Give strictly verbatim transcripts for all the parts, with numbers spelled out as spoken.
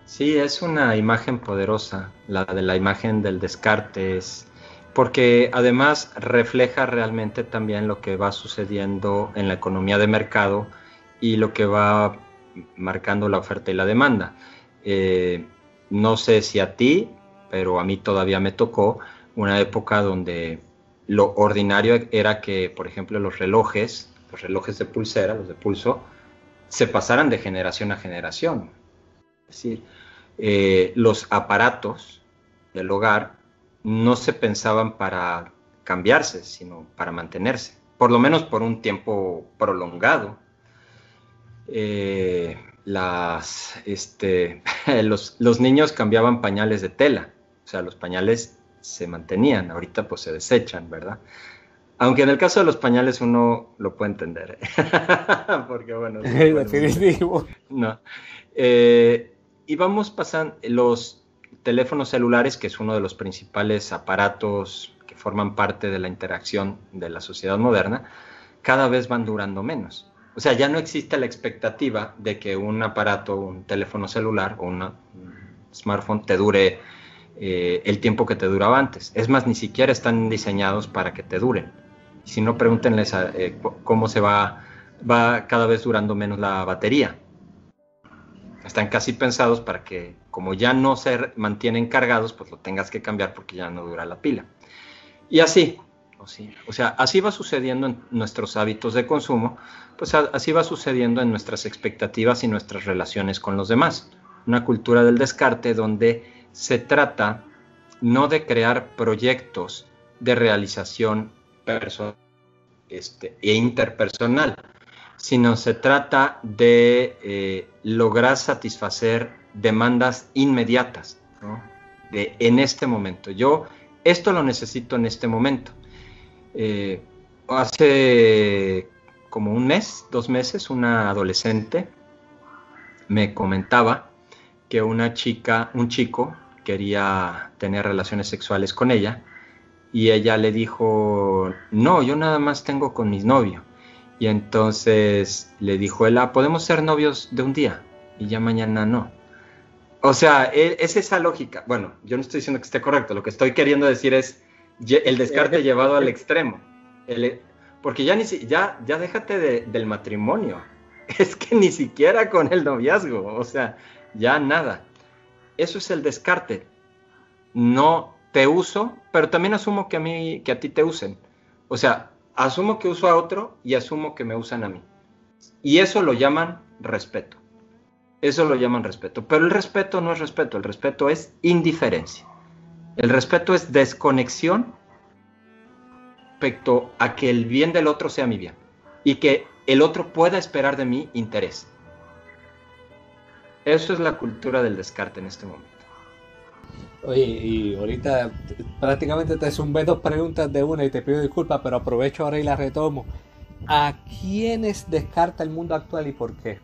Sí, es una imagen poderosa, la de la imagen del Descartes, porque además refleja realmente también lo que va sucediendo en la economía de mercado y lo que va marcando la oferta y la demanda. Eh, no sé si a ti, pero a mí todavía me tocó una época donde lo ordinario era que, por ejemplo, los relojes, los relojes de pulsera, los de pulso, se pasaran de generación a generación. Es decir, eh, los aparatos del hogar no se pensaban para cambiarse, sino para mantenerse, por lo menos por un tiempo prolongado. Eh, las, este, los, los niños cambiaban pañales de tela, o sea, los pañales se mantenían, ahorita pues se desechan, ¿verdad? Aunque en el caso de los pañales uno lo puede entender, porque bueno, se vuelve muy viejo. Definitivo. No. Eh, y vamos pasando los teléfonos celulares, que es uno de los principales aparatos que forman parte de la interacción de la sociedad moderna, cada vez van durando menos. O sea, ya no existe la expectativa de que un aparato, un teléfono celular o una, un smartphone te dure eh, el tiempo que te duraba antes. Es más, ni siquiera están diseñados para que te duren. Si no, pregúntenles a, eh, cómo se va, va cada vez durando menos la batería. Están casi pensados para que, como ya no se mantienen cargados, pues lo tengas que cambiar porque ya no dura la pila. Y así, o sea, así va sucediendo en nuestros hábitos de consumo, pues así va sucediendo en nuestras expectativas y nuestras relaciones con los demás. Una cultura del descarte donde se trata no de crear proyectos de realización personal este, e interpersonal, sino se trata de eh, lograr satisfacer demandas inmediatas, ¿no? De en este momento. Yo esto lo necesito en este momento. Eh, hace como un mes, dos meses, una adolescente me comentaba que una chica, un chico quería tener relaciones sexuales con ella y ella le dijo, no, yo nada más tengo con mis novios. Y entonces le dijo él, ah, podemos ser novios de un día y ya mañana no. O sea, es esa lógica. Bueno, yo no estoy diciendo que esté correcto, lo que estoy queriendo decir es el descarte llevado al extremo. El, porque ya, ni si, ya, ya déjate de, del matrimonio. Es que ni siquiera con el noviazgo, o sea, ya nada. Eso es el descarte. No te uso, pero también asumo que a mí, que a ti te usen. O sea, asumo que uso a otro y asumo que me usan a mí. Y eso lo llaman respeto. Eso lo llaman respeto. Pero el respeto no es respeto, el respeto es indiferencia. El respeto es desconexión respecto a que el bien del otro sea mi bien y que el otro pueda esperar de mí interés. Eso es la cultura del descarte en este momento. Oye, y ahorita prácticamente te zumbé dos preguntas de una y te pido disculpas, pero aprovecho ahora y las retomo. ¿A quiénes descarta el mundo actual y por qué?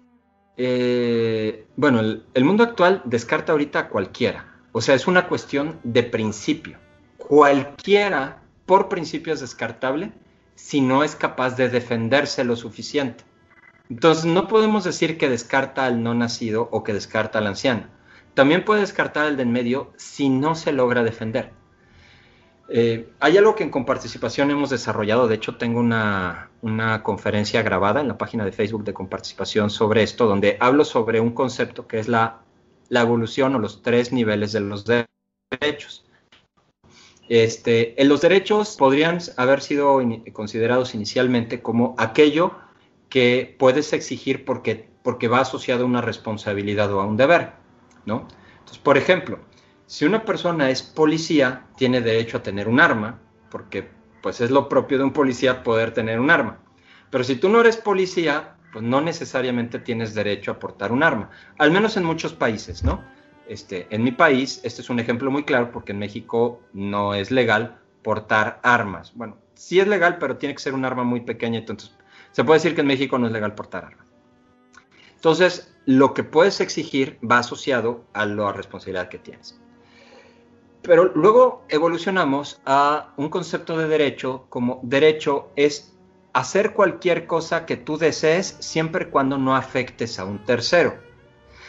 Eh, bueno, el, el mundo actual descarta ahorita a cualquiera. O sea, es una cuestión de principio. Cualquiera, por principio, es descartable si no es capaz de defenderse lo suficiente. Entonces, no podemos decir que descarta al no nacido o que descarta al anciano. También puede descartar al de en medio si no se logra defender. Eh, hay algo que en Comparticipación hemos desarrollado, de hecho tengo una, una conferencia grabada en la página de Facebook de Comparticipación sobre esto, donde hablo sobre un concepto que es la, la evolución o los tres niveles de los derechos. Este, en los derechos podrían haber sido in, considerados inicialmente como aquello que puedes exigir porque, porque va asociado a una responsabilidad o a un deber, ¿no? Entonces, por ejemplo, si una persona es policía, tiene derecho a tener un arma, porque pues es lo propio de un policía poder tener un arma. Pero si tú no eres policía, pues no necesariamente tienes derecho a portar un arma, al menos en muchos países, ¿no? Este, en mi país, este es un ejemplo muy claro porque en México no es legal portar armas. Bueno, sí es legal, pero tiene que ser un arma muy pequeña, entonces se puede decir que en México no es legal portar armas. Entonces, lo que puedes exigir va asociado a la responsabilidad que tienes. Pero luego evolucionamos a un concepto de derecho como derecho es hacer cualquier cosa que tú desees siempre y cuando no afectes a un tercero.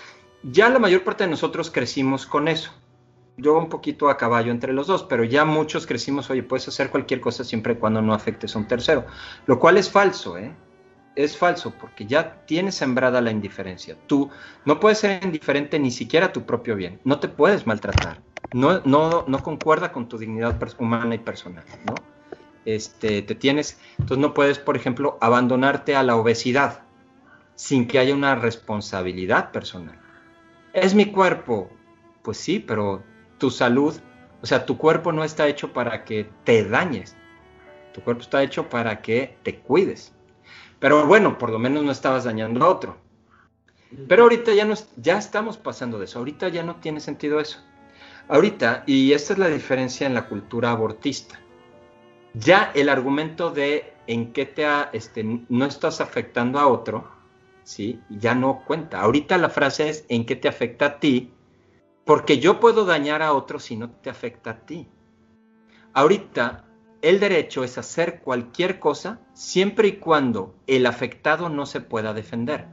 ya la mayor parte de nosotros crecimos con eso. Yo un poquito a caballo entre los dos, pero ya muchos crecimos, oye, puedes hacer cualquier cosa siempre y cuando no afectes a un tercero. Lo cual es falso, ¿eh? Es falso, porque ya tienes sembrada la indiferencia. Tú no puedes ser indiferente ni siquiera a tu propio bien. No te puedes maltratar. No, no, no concuerda con tu dignidad humana y personal, ¿no? Este, te tienes, entonces no puedes, por ejemplo, abandonarte a la obesidad sin que haya una responsabilidad personal. ¿Es mi cuerpo? Pues sí, pero tu salud, o sea, tu cuerpo no está hecho para que te dañes. Tu cuerpo está hecho para que te cuides. Pero bueno, por lo menos no estabas dañando a otro. Pero ahorita ya, no, ya estamos pasando de eso. Ahorita ya no tiene sentido eso. Ahorita, y esta es la diferencia en la cultura abortista, ya el argumento de en qué te ha, este, no estás afectando a otro, ¿sí? Ya no cuenta. Ahorita la frase es en qué te afecta a ti, porque yo puedo dañar a otro si no te afecta a ti. Ahorita el derecho es hacer cualquier cosa siempre y cuando el afectado no se pueda defender.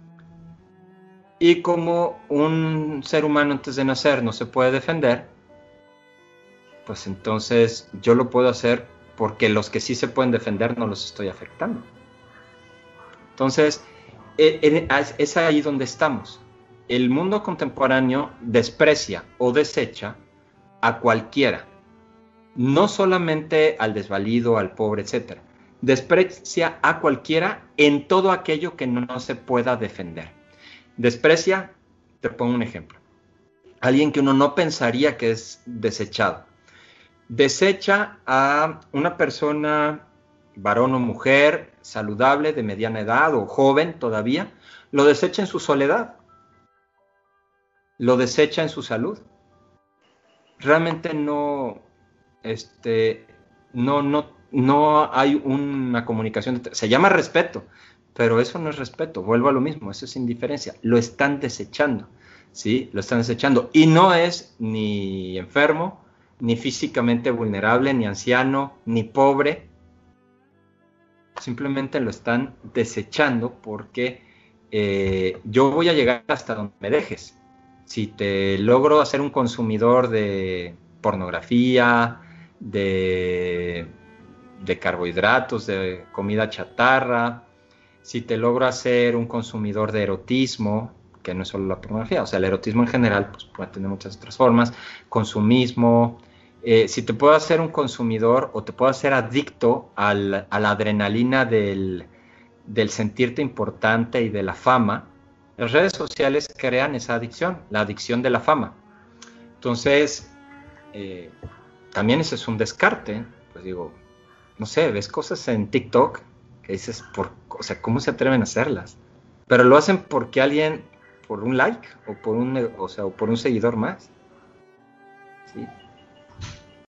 Y como un ser humano antes de nacer no se puede defender, pues entonces yo lo puedo hacer porque los que sí se pueden defender no los estoy afectando. Entonces, es ahí donde estamos. El mundo contemporáneo desprecia o desecha a cualquiera, no solamente al desvalido, al pobre, etcétera. Desprecia a cualquiera en todo aquello que no se pueda defender. Desprecia, te pongo un ejemplo, alguien que uno no pensaría que es desechado. Desecha a una persona, varón o mujer, saludable, de mediana edad o joven todavía, lo desecha en su soledad, lo desecha en su salud. Realmente no, este, no, no, no hay una comunicación, se llama respeto, pero eso no es respeto, vuelvo a lo mismo, eso es indiferencia, lo están desechando, ¿sí? Lo están desechando, y no es ni enfermo, ni físicamente vulnerable, ni anciano, ni pobre, simplemente lo están desechando porque eh, yo voy a llegar hasta donde me dejes. Si te logro hacer un consumidor de pornografía, de, de carbohidratos, de comida chatarra, si te logro hacer un consumidor de erotismo, que no es solo la pornografía, o sea, el erotismo en general pues, puede tener muchas otras formas, consumismo, eh, si te puedo hacer un consumidor o te puedo hacer adicto al, a la adrenalina del, del sentirte importante y de la fama, las redes sociales crean esa adicción, la adicción de la fama. Entonces, eh, también ese es un descarte, pues digo, no sé, ves cosas en TikTok que dices, por, o sea, ¿cómo se atreven a hacerlas? Pero lo hacen porque alguien, por un like o por un, o sea, o por un seguidor más, ¿sí?